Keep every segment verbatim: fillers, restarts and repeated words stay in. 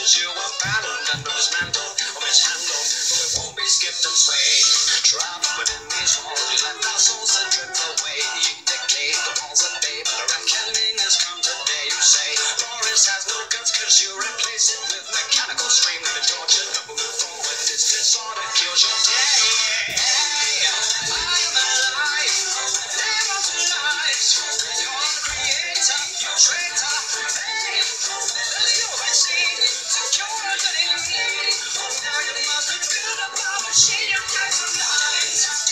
that you abandoned or dismantled or mishandled, but we won't be skipped and swayed. Trapped within these walls, you let our souls that drift away. You dictate the walls that bay, but a reckoning has come today. You say Boris has no guts cause you replace it with mechanical stream of torture. Never move forward, this disorder kills your day. I am alive, live on to life. You're the creator, you traitor. Hey, there's no vaccine to cure a good in need. Oh, now you must build up a machine, you die tonight.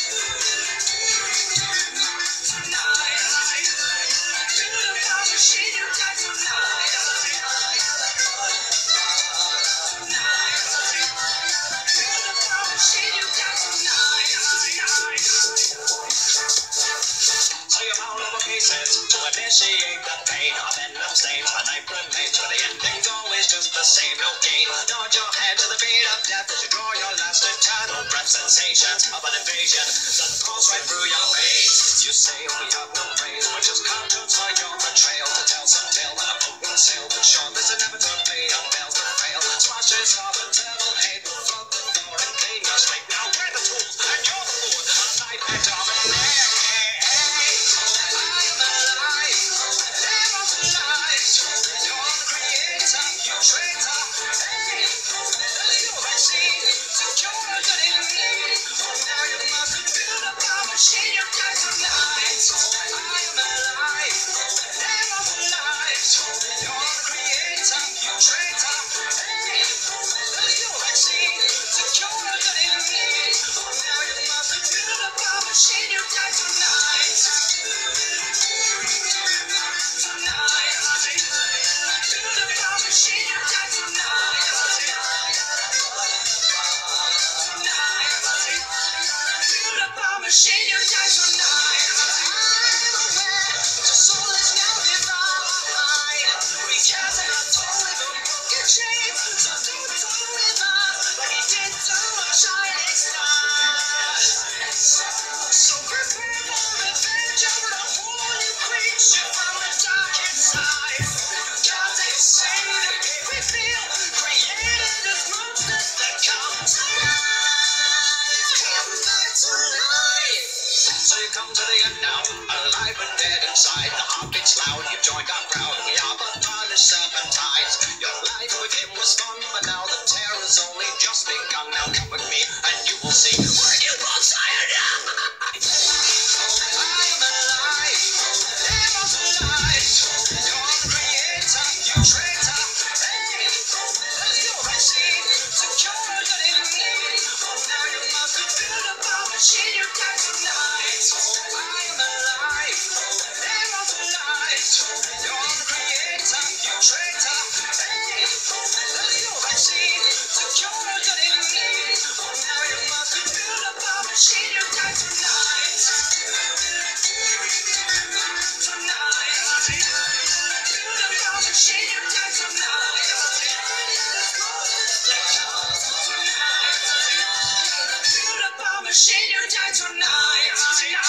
Tonight, build up a machine, you die tonight. So you pound over pieces to initiate the pain of venom stains. The knife remains, but the ending's always just the same. No gain. Nod your head to the beat of death as you draw your last eternal breath. Sensations of an invasion that pulse right through your veins. You say we have no praise, we're just cartoons for your betrayal. To tell some tale when a boat will sail, but sure this inevitably unveils the fail. Smashes of eternal hate will flood the door and clean your slate. Now we're the tools and you're the fool. A knife and dominate. Machine, you die tonight. I'm aware the soul is now divine. We cast an untold broken chains, so don't toll with us like he did to a shining star. So prepare for revenge over a whole new creature from the darkest side. God, they say the pain we feel created as monsters that come to life. Come back to life. So you come to the end now, alive and dead inside. The heartbeat's loud, you've joined our crowd. We are but tarnished serpentines. Your life with him was fun, but now the terror's only just begun. Now come with me and you will see where you both cyanide. I am alive, live on to life. You're the creator, you traitor. Hey, there's no vaccine to cure a good in need. Oh, now you must build up a machine, you die tonight. I am alive, live on to life. You're the creator, you traitor. Hey, there's no vaccine to cure a good in need. Oh, now you must build up a machine, you die tonight. Tonight, build up a machine, you die tonight. Build up a machine, you die tonight.